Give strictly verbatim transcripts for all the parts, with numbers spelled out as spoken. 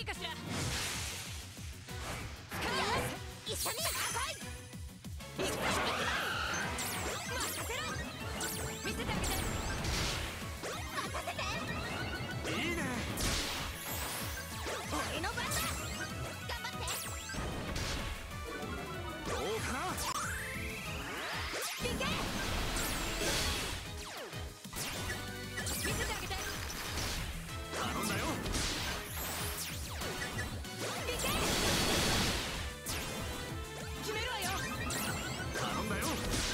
いかしら。よし、一緒に来い。行くぞ。任せろ。見せてあげて。任せて。 いいね。 俺の番だ。頑張って。 どうかな。 行け。見せてあげて。 頼んだよ。 行け。決めるわよ。 頼んだよ。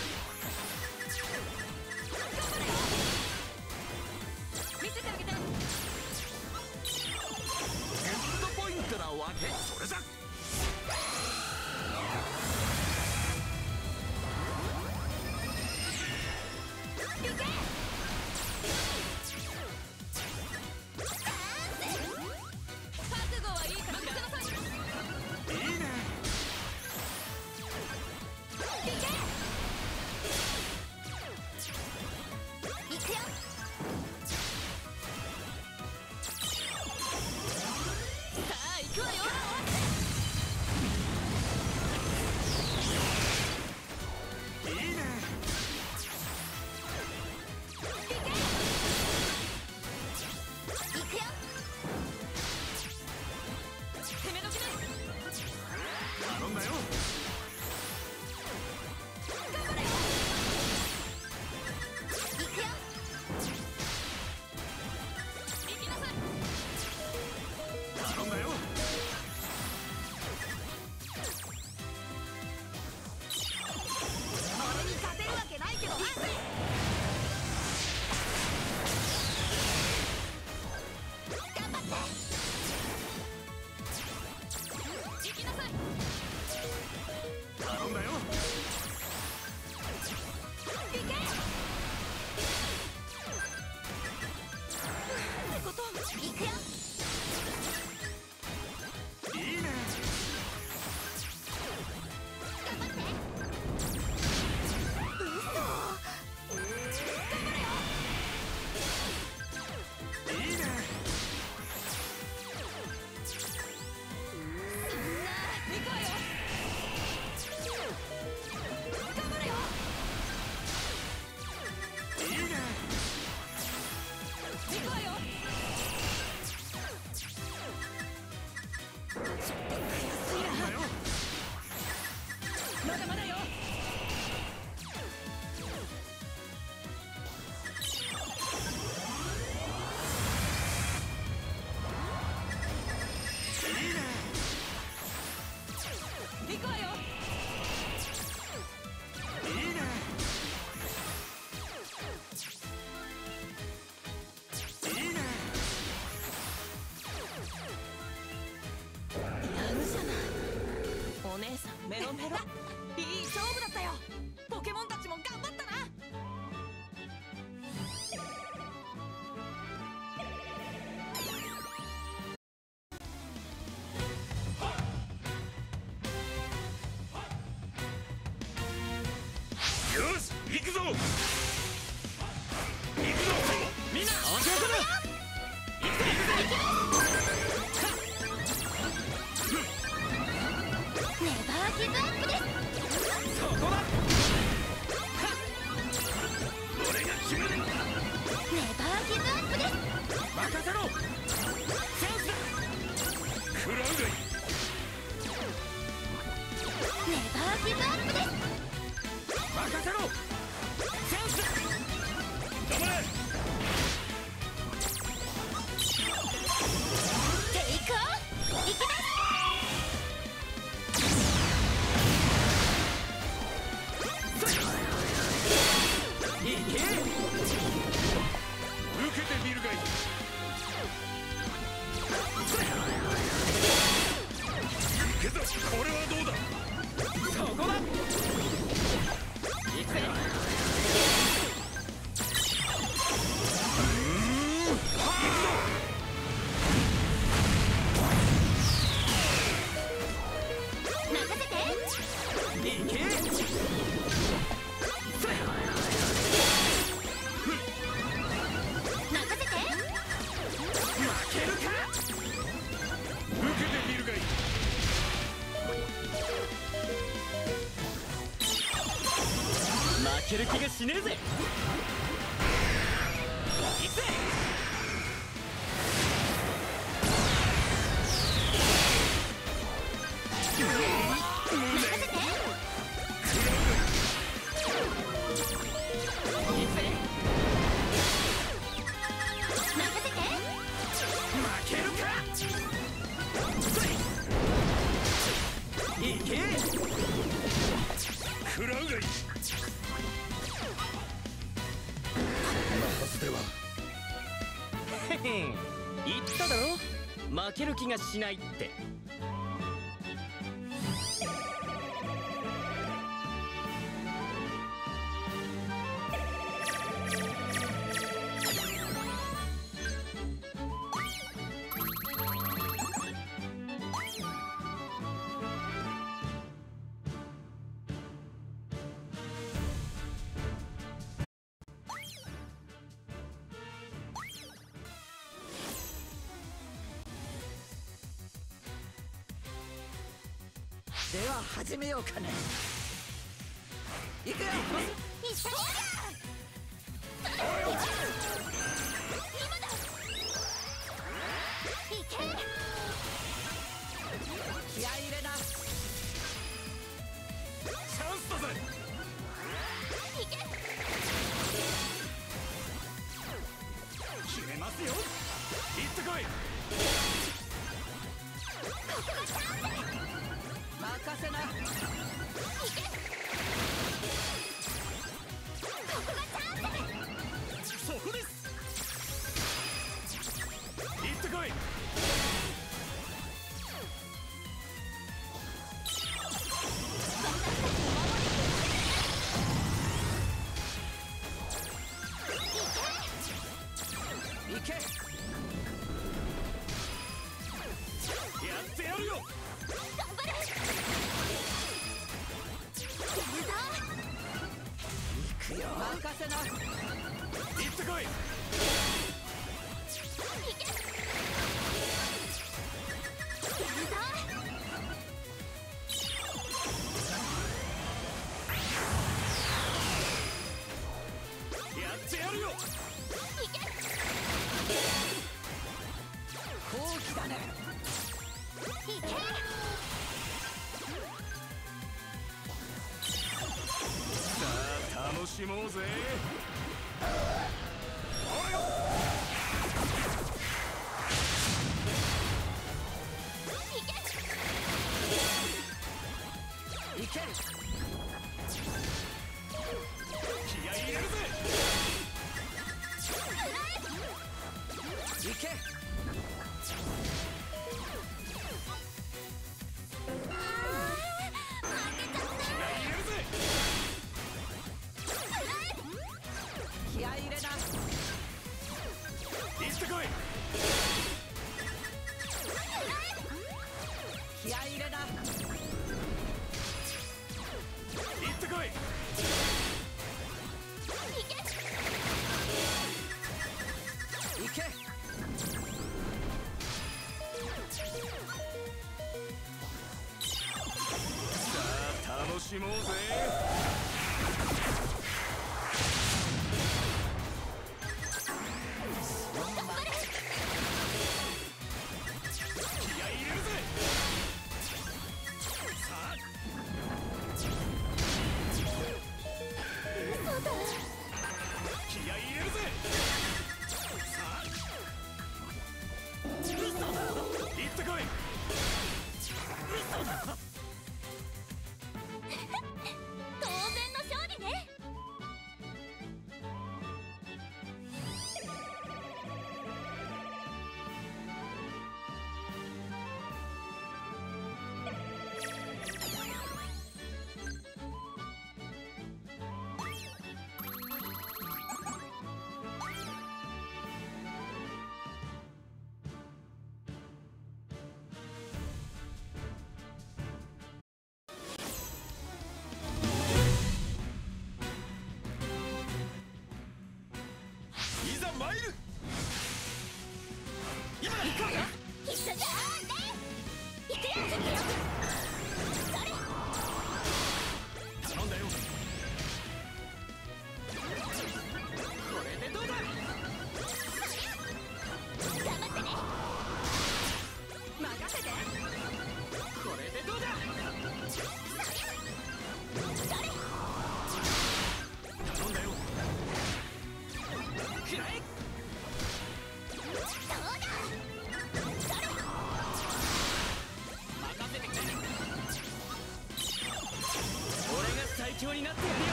頑張れよ。見せてあげて。 ゲットポイントなわけ。それじゃ。 行け。覚悟はいいかしら。 いいね。 行け。行くよ。さあ行くわよ。 いいね。 行け。行くよ。攻め時です。 頼んだよ。 頑張れよ。行くよ。行きなさい。 頼んだよ。 俺に勝てるわけないけど。頑張って。行きなさい。 頼んだよ。 行け。ってこと。行くよ。 いいね。 頑張って。嘘。頑張れよ。 いいね。 そんな。行くわよ。頑張れよ。 いいね。 行くわよ。ちょっと悔しいな。 頼んだよ。 まだまだよ。 いいね。 行くわよ。 いいね。いいね。 やるじゃない。お姉さんメロメロ。いい勝負だったよ。ポケモンたちも頑張ったな。 よし、行くぞ。行くぞ。みんな、合わせろ。行くぞ、行くぞ。 ネバーギブアップです。 そこだ。俺が決める。 ネバーギブアップです。 任せろ。チャンスだ。食らうがいい。 ネバーギブアップです。 任せろ。チャンスだ。頑張れ。 テイクオフ。行きます。 いけ。受けてみるがいい。行くぞ。これはどうだ。そこだ。行くぜ。 任せて。 いけ。 任せて。 負けるか。受負ける気がしねえぜ。いくぜ。 食らうがいい。こんなはずでは。 へへん、言っただろ、負ける気がしないって。 では始めようかね。行くよ。 一緒に今だ。いけ。 気合い入れな。 チャンスだぜ。 いけ。 決めますよ。行ってこい。 ここがチャンス。 任せな。いけ。 ここがチャンス。 そこです。行ってこい。 いけ。 やってやるよ。 頑張れ。 行くよ。任せな。 行ってこい。 いけ。 やってやるよ。 いけ。 好機だね。 いけ。 さあ楽しもうぜ。おいよ。 いけ。 いけ。 気合い入れるぜ。 いけ。気合い入れな。 行ってこい。 気合い入れな。 行ってこい。 いけ。 さあ楽しもうぜ。気合い入れるぜ。さあ嘘だ。 気合い入れるぜ。さあ嘘だ。行ってこい。嘘だ。 当然の勝利ね。 いざ参る。今だ。 行こうよ。一緒に。行くよ。行くよ。それ。 頼んだよ。 強になってやるよ。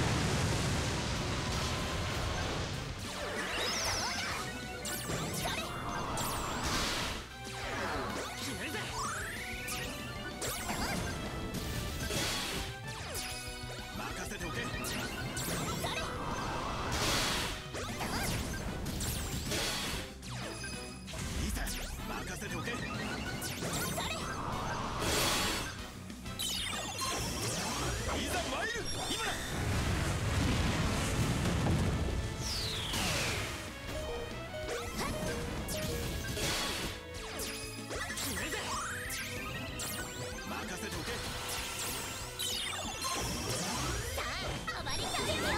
決めるぜ。 任せておけ。いざ任せておけ。いざ参る。今だ。 決めるぜ。 任せておけ。 さあ暴れちゃうよ。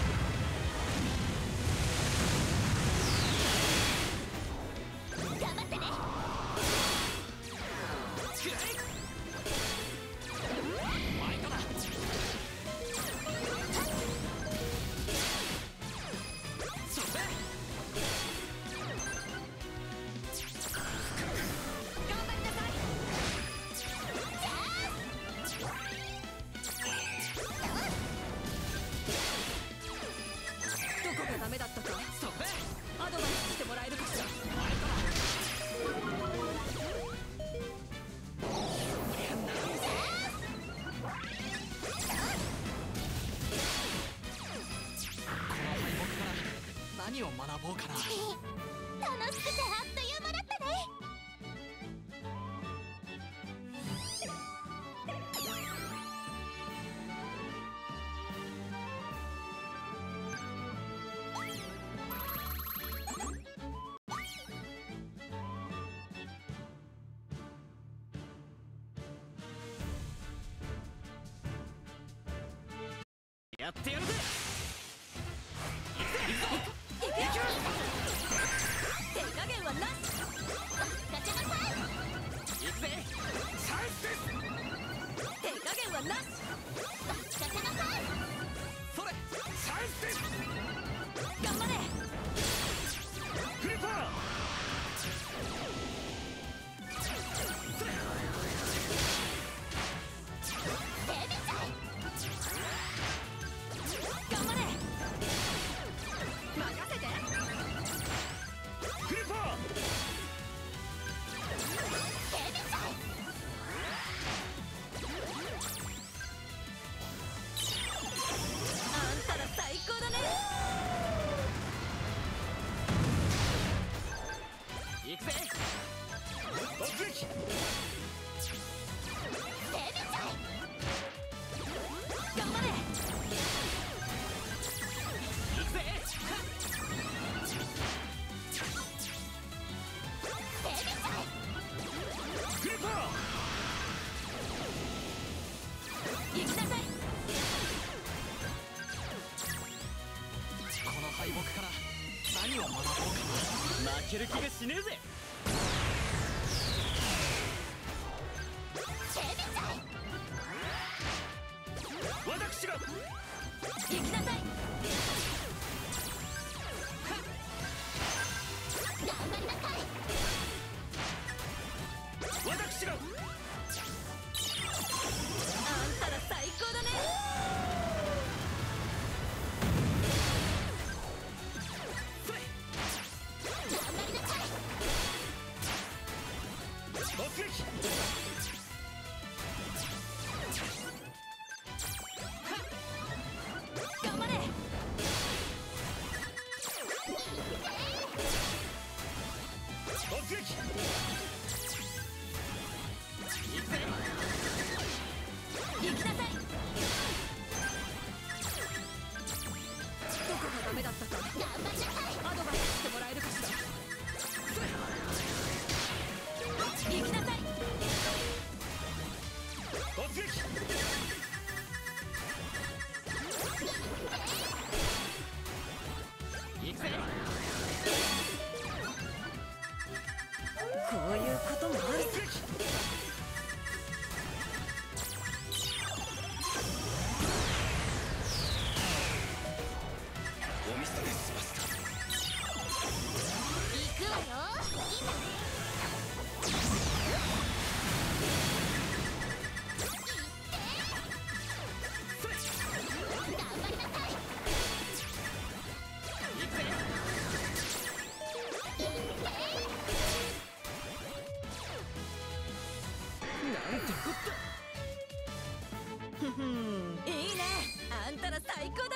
頑張ってね。 くらえ。ファイトだ。それ。 頑張りなさい。 どこがダメだったかそれ。 アドバイスしてもらえるかしら。 何を学ぼうかな。 楽しくてあっという間だったね。 やってやるぜ。 手加減はなし。ガチャガチャ。 行くぜ。チャンスです。 手加減はなし。ガチャガチャ。 それ。チャンスです。 頑張れ。 フリッパー。 デビちゃい。頑張れ。任せて。 フリッパー。 デビちゃい。あんたら最高だね。 行くぜ。 突撃。 デビちゃい。頑張れ。 行くぜ。 デビちゃい。 フリッパー。 行きなさい。 この敗北から何を学ぼうかな。負ける気がしねえぜ。 デビちゃい。 私が。 行きなさい。頑張りなさい。 私が。 あんたら最高だね。頑張りなさい。 突撃。 頑張れ。 突撃。 最高だ。